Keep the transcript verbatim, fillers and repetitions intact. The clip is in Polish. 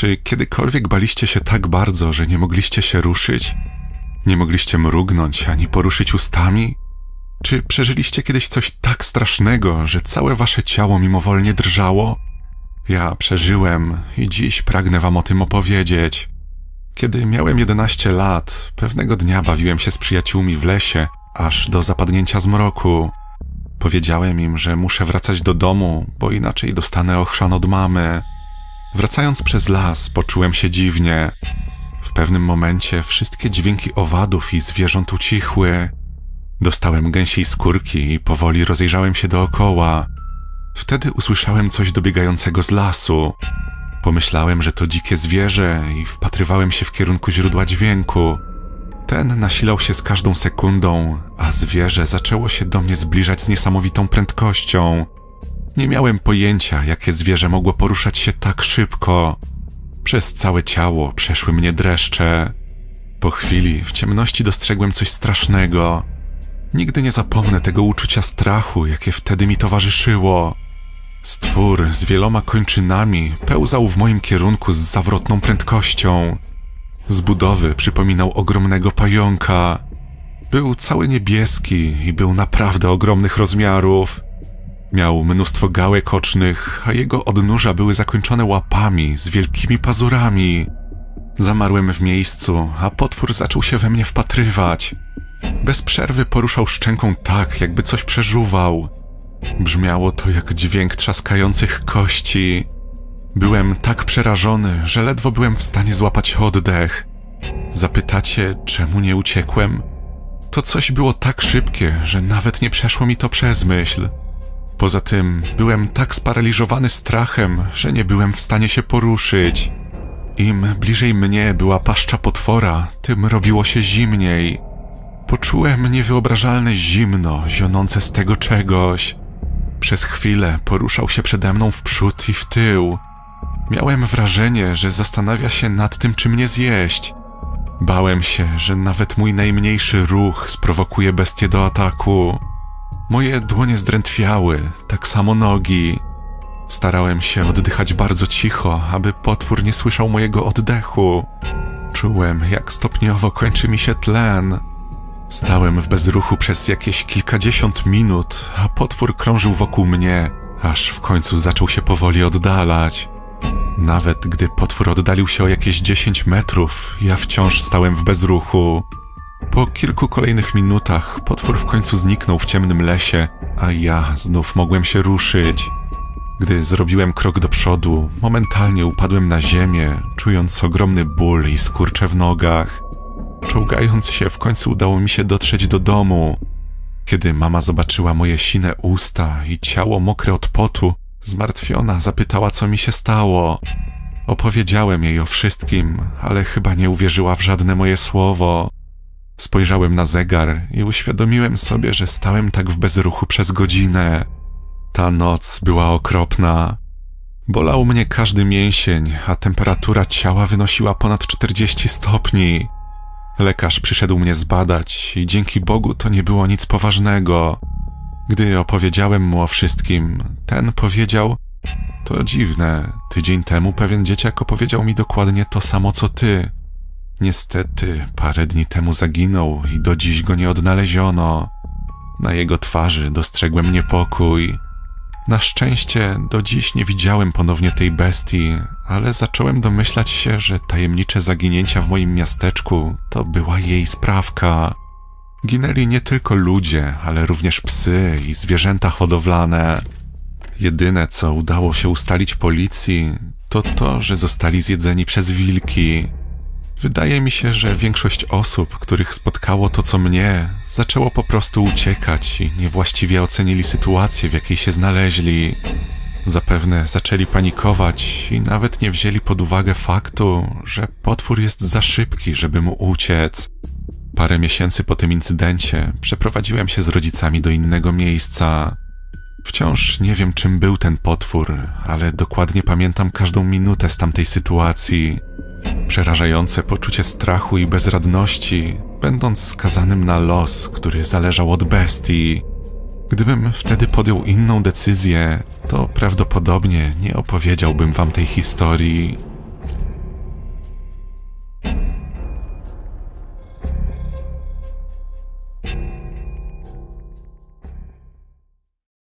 Czy kiedykolwiek baliście się tak bardzo, że nie mogliście się ruszyć? Nie mogliście mrugnąć ani poruszyć ustami? Czy przeżyliście kiedyś coś tak strasznego, że całe wasze ciało mimowolnie drżało? Ja przeżyłem i dziś pragnę wam o tym opowiedzieć. Kiedy miałem jedenaście lat, pewnego dnia bawiłem się z przyjaciółmi w lesie, aż do zapadnięcia zmroku. Powiedziałem im, że muszę wracać do domu, bo inaczej dostanę ochrzan od mamy. Wracając przez las, poczułem się dziwnie. W pewnym momencie wszystkie dźwięki owadów i zwierząt ucichły. Dostałem gęsiej skórki i powoli rozejrzałem się dookoła. Wtedy usłyszałem coś dobiegającego z lasu. Pomyślałem, że to dzikie zwierzę i wpatrywałem się w kierunku źródła dźwięku. Ten nasilał się z każdą sekundą, a zwierzę zaczęło się do mnie zbliżać z niesamowitą prędkością. Nie miałem pojęcia, jakie zwierzę mogło poruszać się tak szybko. Przez całe ciało przeszły mnie dreszcze. Po chwili w ciemności dostrzegłem coś strasznego. Nigdy nie zapomnę tego uczucia strachu, jakie wtedy mi towarzyszyło. Stwór z wieloma kończynami pełzał w moim kierunku z zawrotną prędkością. Z budowy przypominał ogromnego pająka. Był cały niebieski i był naprawdę ogromnych rozmiarów. Miał mnóstwo gałek ocznych, a jego odnóża były zakończone łapami z wielkimi pazurami. Zamarłem w miejscu, a potwór zaczął się we mnie wpatrywać. Bez przerwy poruszał szczęką tak, jakby coś przeżuwał. Brzmiało to jak dźwięk trzaskających kości. Byłem tak przerażony, że ledwo byłem w stanie złapać oddech. Zapytacie, czemu nie uciekłem? To coś było tak szybkie, że nawet nie przeszło mi to przez myśl. Poza tym byłem tak sparaliżowany strachem, że nie byłem w stanie się poruszyć. Im bliżej mnie była paszcza potwora, tym robiło się zimniej. Poczułem niewyobrażalne zimno zionące z tego czegoś. Przez chwilę poruszał się przede mną w przód i w tył. Miałem wrażenie, że zastanawia się nad tym, czy mnie zjeść. Bałem się, że nawet mój najmniejszy ruch sprowokuje bestię do ataku. Moje dłonie zdrętwiały, tak samo nogi. Starałem się oddychać bardzo cicho, aby potwór nie słyszał mojego oddechu. Czułem, jak stopniowo kończy mi się tlen. Stałem w bezruchu przez jakieś kilkadziesiąt minut, a potwór krążył wokół mnie, aż w końcu zaczął się powoli oddalać. Nawet gdy potwór oddalił się o jakieś dziesięć metrów, ja wciąż stałem w bezruchu. Po kilku kolejnych minutach potwór w końcu zniknął w ciemnym lesie, a ja znów mogłem się ruszyć. Gdy zrobiłem krok do przodu, momentalnie upadłem na ziemię, czując ogromny ból i skurcze w nogach. Czołgając się, w końcu udało mi się dotrzeć do domu. Kiedy mama zobaczyła moje sine usta i ciało mokre od potu, zmartwiona zapytała, co mi się stało. Opowiedziałem jej o wszystkim, ale chyba nie uwierzyła w żadne moje słowo. Spojrzałem na zegar i uświadomiłem sobie, że stałem tak w bezruchu przez godzinę. Ta noc była okropna. Bolał mnie każdy mięsień, a temperatura ciała wynosiła ponad czterdzieści stopni. Lekarz przyszedł mnie zbadać i dzięki Bogu to nie było nic poważnego. Gdy opowiedziałem mu o wszystkim, ten powiedział: to dziwne, tydzień temu pewien dzieciak opowiedział mi dokładnie to samo co ty. Niestety, parę dni temu zaginął i do dziś go nie odnaleziono. Na jego twarzy dostrzegłem niepokój. Na szczęście do dziś nie widziałem ponownie tej bestii, ale zacząłem domyślać się, że tajemnicze zaginięcia w moim miasteczku to była jej sprawka. Ginęli nie tylko ludzie, ale również psy i zwierzęta hodowlane. Jedyne, co udało się ustalić policji, to to, że zostali zjedzeni przez wilki. Wydaje mi się, że większość osób, których spotkało to co mnie, zaczęło po prostu uciekać i niewłaściwie ocenili sytuację, w jakiej się znaleźli. Zapewne zaczęli panikować i nawet nie wzięli pod uwagę faktu, że potwór jest za szybki, żeby mu uciec. Parę miesięcy po tym incydencie przeprowadziłem się z rodzicami do innego miejsca. Wciąż nie wiem, czym był ten potwór, ale dokładnie pamiętam każdą minutę z tamtej sytuacji. Przerażające poczucie strachu i bezradności, będąc skazanym na los, który zależał od bestii. Gdybym wtedy podjął inną decyzję, to prawdopodobnie nie opowiedziałbym wam tej historii.